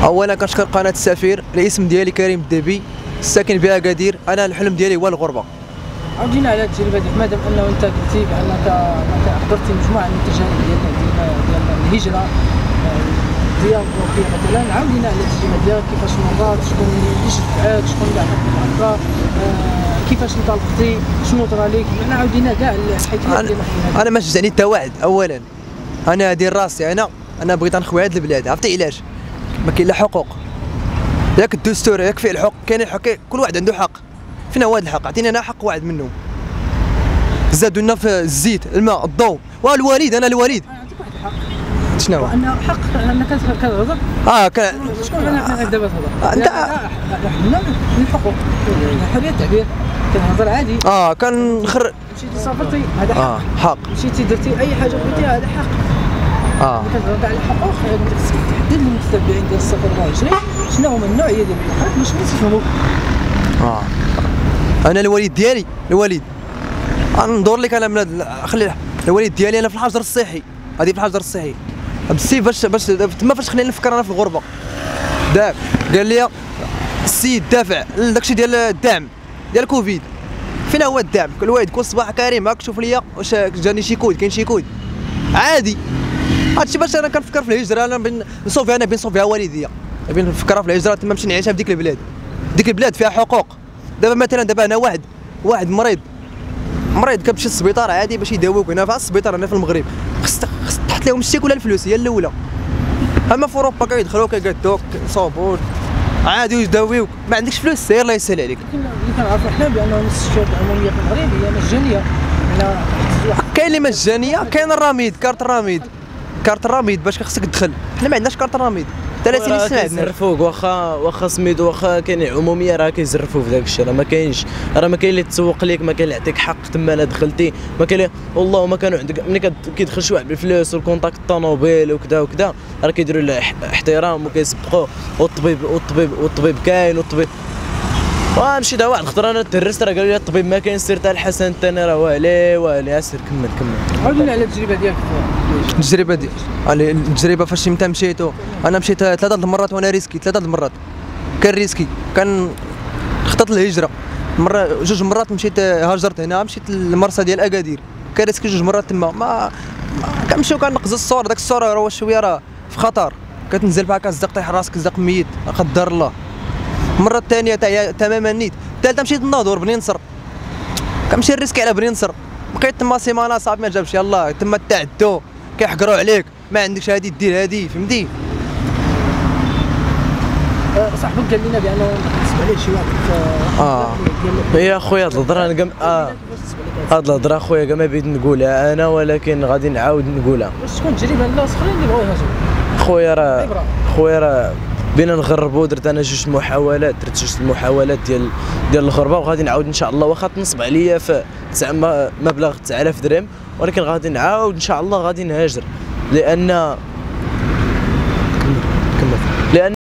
اولا كنشكر قناه السفير. الاسم ديالي كريم الدبي، ساكن بأكادير. انا الحلم ديالي هو الغربه. عاودينا على التجربه ديالك، مادام انه انت قلتي بانك حضرتي مجموعه من التجارب ديال الهجره ديال اوروبيه مثلا. عاودينا على التجربه ديالك، كيفاش مرات، شكون اللي شجعك، شكون اللي عطاك الهكا، كيفاش انطلقتي، شنو طرا لك، يعني عاودينا كاع الحكايات ديال انا ما شجعني حتى واحد. اولا انا دير راسي، انا بغيت نخوي هاد البلاد. عرفتي علاش؟ ما كاين لا حقوق، ياك الدستور ياك فيه الحق، كاين الحق، كل واحد عنده حق. فين هو هذا الحق؟ عطيني انا حق واحد منهم. زادوا لنا في الزيت، الماء، الضوء، والوالد. انا الوالد عندك واحد الحق. شنو هو؟ انه حق انك كتهضر. شكون انا دابا تهضر؟ انت حنا من الحقوق، حريه التعبير، كنهضر عادي. كنخر. مشيتي سافرتي هذا حق. حق. مشيتي درتي اي حاجه بغيتيها هذا حق. كنهضر على الحقوق، خصك تحدد للمتتبعين ديال السفر 24 شنو هما النوعيه ديال الحقوق باش يفهموك. انا الوالد ديالي، الوالد ندور لك. انا من خلي الوالد ديالي انا في الحجر الصحي. هذه في الحجر الصحي بالسيف. باش تما فاش خلينا نفكر انا في الغربه. داك قال لي السيد دافع داكشي ديال الدعم ديال كوفيد. فين هو الدعم؟ الوالد كل صباح كريم هاك شوف ليا واش جاني شي كود، كاين شي كود عادي. هادشي باش انا كنفكر في الهجره. انا بين نصوفيها والديا، بين نفكرها في الهجره تما نمشي نعيشها في ديك البلاد. ديك البلاد فيها حقوق. دابا مثلا انا واحد مريض كتمشي للسبيطار عادي باش يداويوك. هنا في السبيطار هنا في المغرب خص تحط لهم الشيك ولا الفلوس، هي الاولى. اما في اوروبا كيدخلوك كيقادوك صابون عادي ويداويوك. ما عندكش فلوس سير الله يسهل عليك. اللي كنعرفوا حنا بان المستشفيات العموميه في المغرب هي مجانيه. كاين اللي مجانيه، كاين الرميد، كارت الرميد باش خصك تدخل. حنا ما عندناش كارت الرميد 30 سنه عندنا. كيزرفوك واخا سميتو، واخا كاين عموميه راه كيزرفوا في داك الشيء. راه ما كاين اللي تسوق لك، ما كاين اللي يعطيك حق تما. انا دخلتي ما كاين والله ما كانوا عندك. ملي كيدخل شي واحد بالفلوس والكونتاكت الطوموبيل وكذا راه كيديروا له احترام وكيسبقوه. والطبيب كاين. والطبيب مشيت واحد الخطره انا تهرست، راه قالوا لي الطبيب ما كاين، سير تاع الحسن الثاني راه والي سير كمل. عاودنا على التجربه ديالك. التجربه فاش مشيتو. انا مشيت 3 المرات وانا ريسكي. 3 المرات كان ريسكي. كان خطط الهجره مره 2 مرات مشيت هاجرت هنا، مشيت للمرسى ديال اكادير. كان ريسكي 2 مرات تما. ما كنمشيو كنقزو الصور. داك الصور راه شويه راه في خطر. كتنزل بها كتزق طيح راسك زق ميت لا قدر الله. المره الثانيه تماما نيت. الثالثه مشيت للناظور بني نصر. كنمشي الريسكي على بني نصر. بقيت تما سيمانه صافي ما جابش. يلاه تما تعدوا كيحقروا عليك، ما عندكش هادي دير هادي، فهمتي. صاحبك قال لنا بانه كتسمع عليه شي واحد يا خويا هاد الهضره انا هاد الهضره خويا كاع ما بغيت نقولها انا، ولكن غادي نعاود نقولها. واش تكون تجربه للناس اخرين اللي بغاو يهاجروا؟ خويا راه بينا نغربوا. درت انا 2 محاولات، ديال الغربه، وغادي نعاود ان شاء الله. واخا تنصب عليا في مبلغ 9000 درهم، ولكن غادي نعاود ان شاء الله غادي نهاجر. لان